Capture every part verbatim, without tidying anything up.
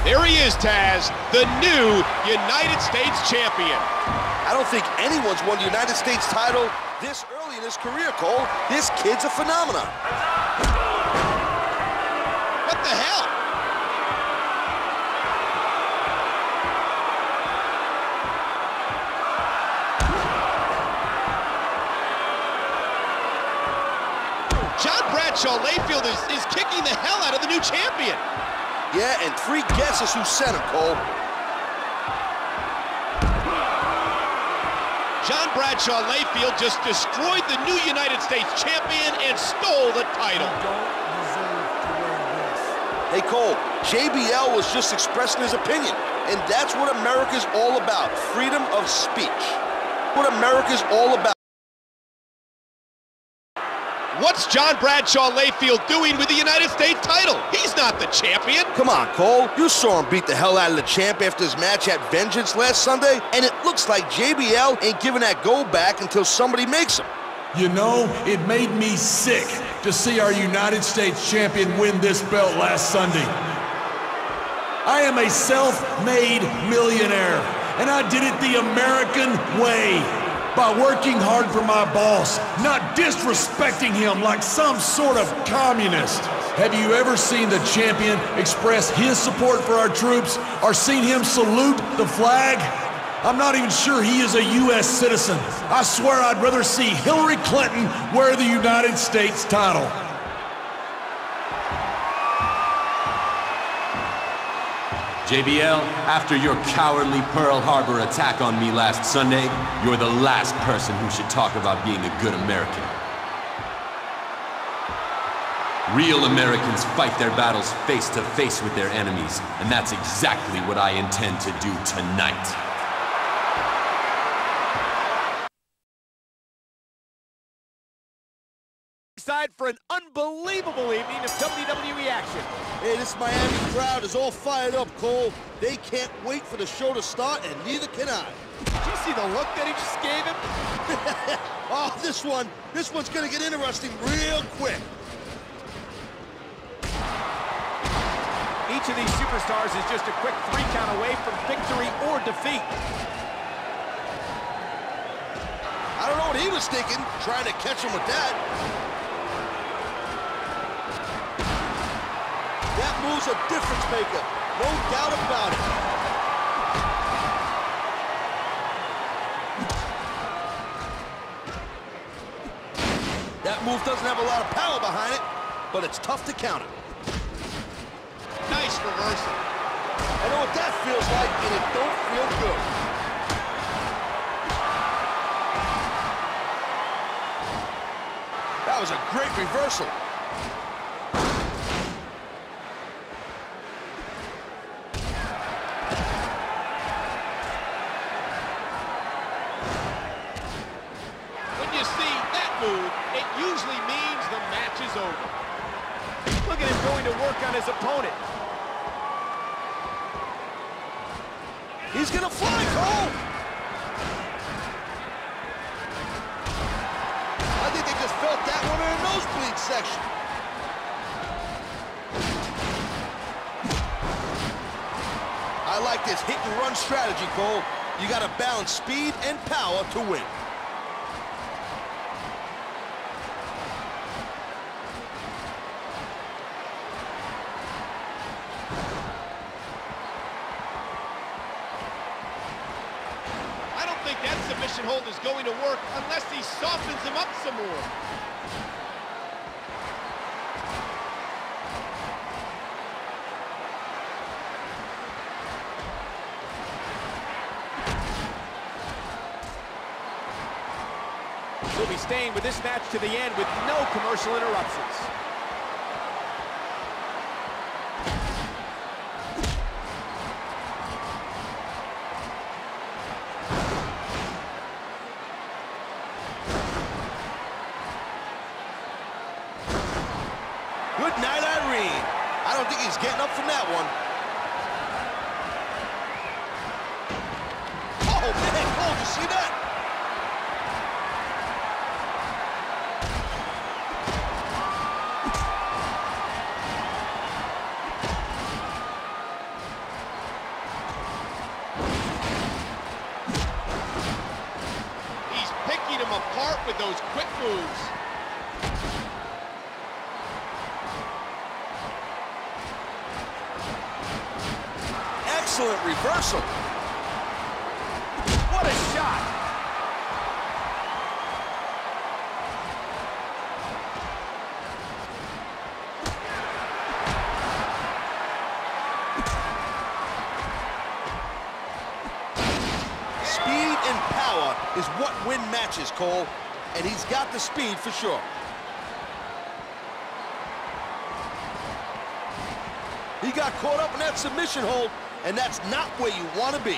There he is, Taz, the new United States champion. I don't think anyone's won the United States title this early in his career, Cole. This kid's a phenomenon. What the hell? John Bradshaw Layfield is, is kicking the hell out of the new champion. Yeah, and three guesses who sent him, Cole. John Bradshaw Layfield just destroyed the new United States champion and stole the title. Don't deserve to wear this. Hey, Cole, J B L was just expressing his opinion, and that's what America's all about, freedom of speech. What America's all about. What's John Bradshaw Layfield doing with the United States title? He's not the champion. Come on, Cole. You saw him beat the hell out of the champ after his match at Vengeance last Sunday, and it looks like J B L ain't giving that gold back until somebody makes him. You know, it made me sick to see our United States champion win this belt last Sunday. I am a self-made millionaire, and I did it the American way. By working hard for my boss, not disrespecting him like some sort of communist. Have you ever seen the champion express his support for our troops or seen him salute the flag? I'm not even sure he is a U S citizen. I swear I'd rather see Hillary Clinton wear the United States title. J B L, after your cowardly Pearl Harbor attack on me last Sunday, you're the last person who should talk about being a good American. Real Americans fight their battles face to face with their enemies, and that's exactly what I intend to do tonight. Side for an unbelievable evening of W W E action. Hey, this Miami crowd is all fired up, Cole. They can't wait for the show to start, and neither can I. Did you see the look that he just gave him? Oh, this one, this one's gonna get interesting real quick. Each of these superstars is just a quick three count away from victory or defeat. I don't know what he was thinking, trying to catch him with that. That move's a difference maker, no doubt about it. That move doesn't have a lot of power behind it, but it's tough to counter. Nice reversal. I know what that feels like, and it don't feel good. That was a great reversal. It usually means the match is over. Look at him going to work on his opponent. He's gonna fly, Cole! I think they just felt that one in the nosebleed section. I like this hit and run strategy, Cole. You gotta balance speed and power to win. That submission hold is going to work unless he softens him up some more. We'll be staying with this match to the end with no commercial interruptions. Good night, Irene. I don't think he's getting up from that one. Oh, man, Cole, did you see that? with those quick moves. Excellent reversal. What a shot. Speed and power is what win matches, Cole. And he's got the speed for sure. He got caught up in that submission hold, and that's not where you want to be.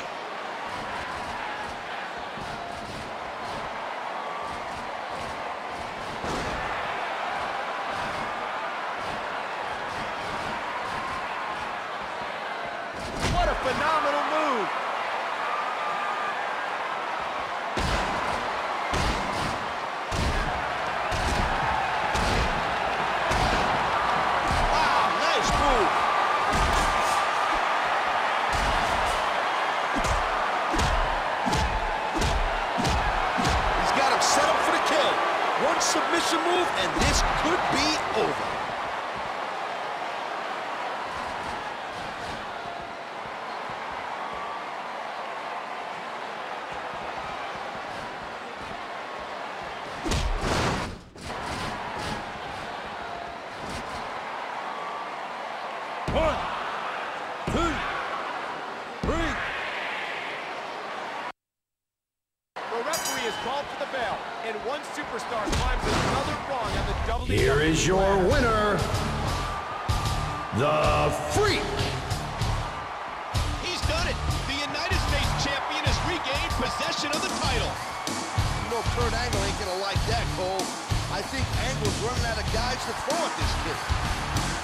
What a phenomenal move. Wow, nice move. He's got him set up for the kill. One submission move, and this could be over. One, two, three. The referee has called for the bell, and one superstar climbs another rung on the W W E. Here is your ladder. winner, the Freak. He's done it. The United States champion has regained possession of the title. You know Kurt Angle ain't gonna like that, Cole. I think Angle's running out of guys to throw at this kid.